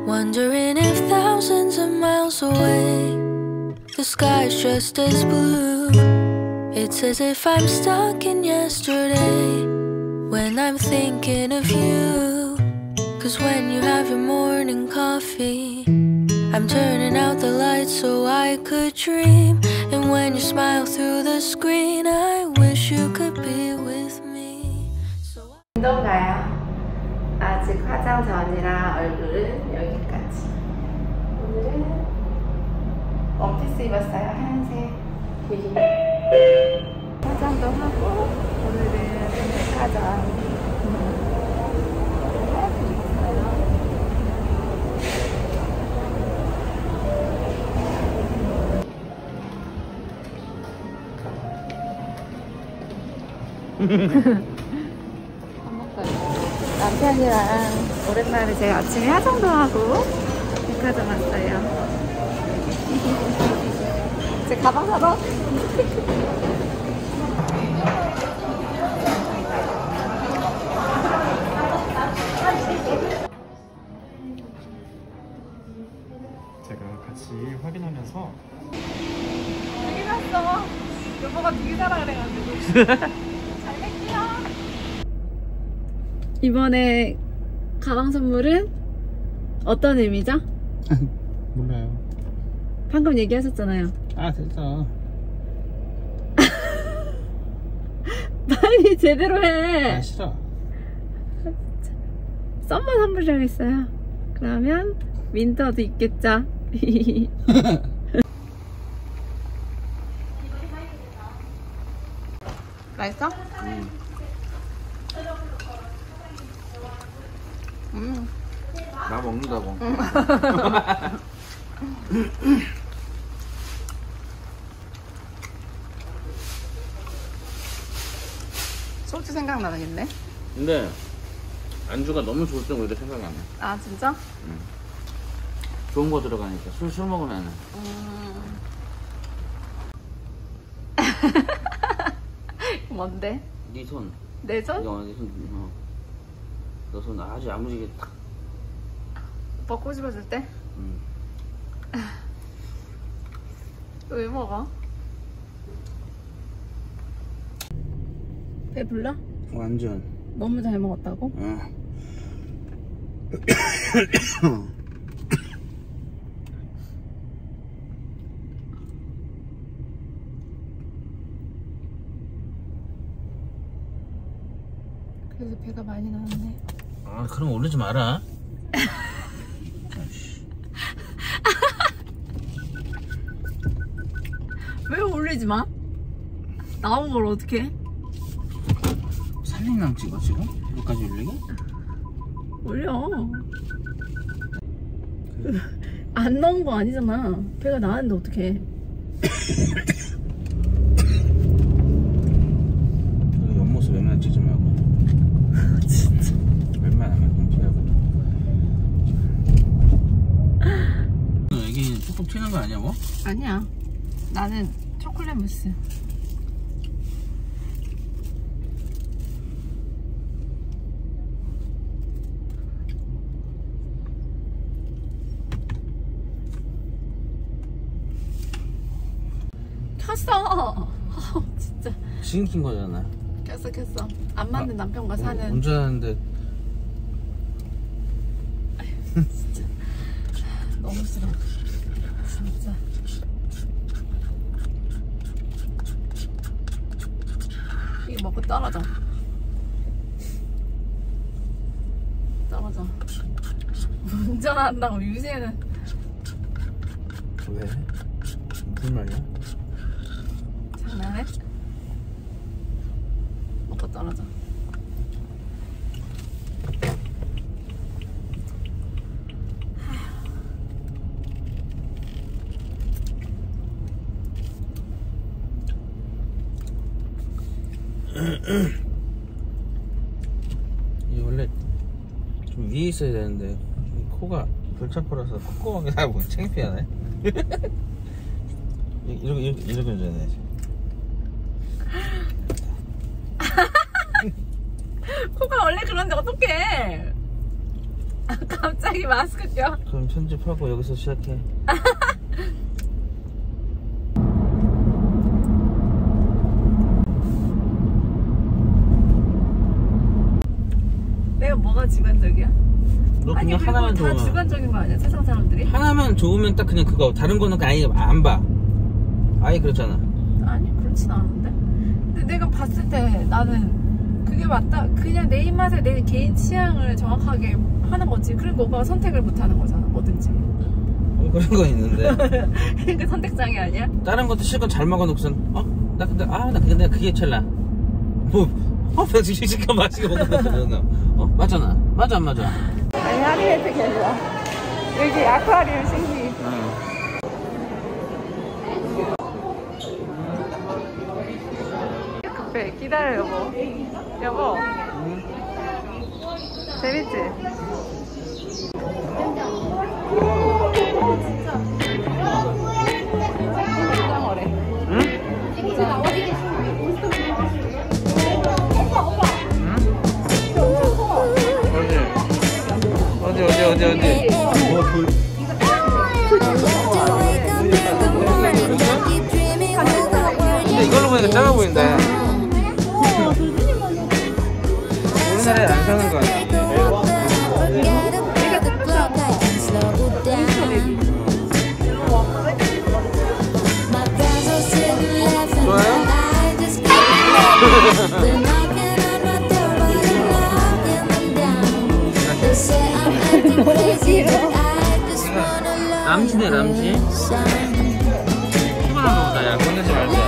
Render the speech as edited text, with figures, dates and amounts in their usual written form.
Wondering if thousands of miles away the sky's just as blue. It's as if I'm stuck in yesterday when I'm thinking of you. Cause when you have your morning coffee, I'm turning out the lights so I could dream. And when you smile through the screen, I wish you could be with me. 운동가요? 아직 화장 전이라 얼굴은 여기까지. 오늘은 원피스 입었어요. 하얀색. 화장도 하고 오늘은 백화점 남편이랑 오랜만에 제가 아침에 화장도 하고 백화점 왔어요. 제 가방 사러? 제가 같이 확인하면서 되게 샀어. 여보가 되게 사라 그래가지고 잘 맺기요. 이번에 가방 선물은 어떤 의미죠? 몰라요. 방금 얘기하셨잖아요. 아 됐어. 빨리 제대로 해. 아 싫어. 썸머 선물이라겠어요. 그러면 윈터도 있겠죠. 맛있어? 나 먹는다고. 소주 생각나겠네. 근데 안주가 너무 좋을 때 오히려 생각이 안 나. 아 진짜? 좋은 거 들어가니까 술 먹으면 뭔데? 네 손. 내 손? 네 손. 너 손 아주 야무지게 탁. 오빠 꼬집어줄 때? 왜 먹어? 배불러? 완전. 너무 잘 먹었다고? 그래서 배가 많이 나왔네. 아 그럼 오르지 마라. 왜 올리지 마? 나온 걸 어떻게? 살림랑 찍어 지금? 여기까지 올리게? 올려. 안 나온 거 아니잖아. 배가 나왔는데 어떡해. 옆모습 웬만하면 찍지 말고. 진짜. 웬만하면 좀 피하고. 너 애기 툭툭 튀는 거 아니야 뭐? 아니야. 나는 초콜릿 무스. 켰어. 진짜. 지금 킨 거잖아. 켰어. 안 맞는 남편과 사는. 운전하는데. 진짜. 너무 싫어. 진짜. 이거 먹고 떨어져. 운전한다고 유세는. 왜? 무슨 말이야? 장난해? 먹고 떨어져. 이 원래 좀 위에 있어야 되는데 코가 불창코라서 콧구멍이 다 뭐 창피하네. 이렇게 운전해야지. 코가 원래 그런데 어떡해. 갑자기 마스크 껴. 그럼 편집하고 여기서 시작해. 내가 뭐가 주관적이야? 너 아니 그냥 그리고 하나만 다 좋으면 주관적인 거 아니야 세상 사람들이? 하나만 좋으면 딱 그냥 그거. 다른 거는 아예 안 봐. 아예 그렇잖아. 아니 그렇진 않은데. 근데 내가 봤을 때 나는 그게 맞다. 그냥 내 입맛에 내 개인 취향을 정확하게 하는 거지. 그리고 오빠가 선택을 못 하는 거잖아. 뭐든지. 그런 건 있는데. 그러니까 선택장애 아니야? 다른 것도 실컷 잘 먹어놓고선 나 근데 그게 찰나. 나 지금 실컷 맛있게 먹어놓고 맞잖아. 맞아 안 맞아? 아니 하리에트 괜찮아. 여기 아쿠아리움 신기. 급해. 기다려 여보. 여보. 재밌지? 어디? 근데 이걸로 보니까 작아 보인다. 우리나라에 안 사는 거 아니야? 좋아요? 람지네 람지. 피곤한가 보다. 야 건들지 말자.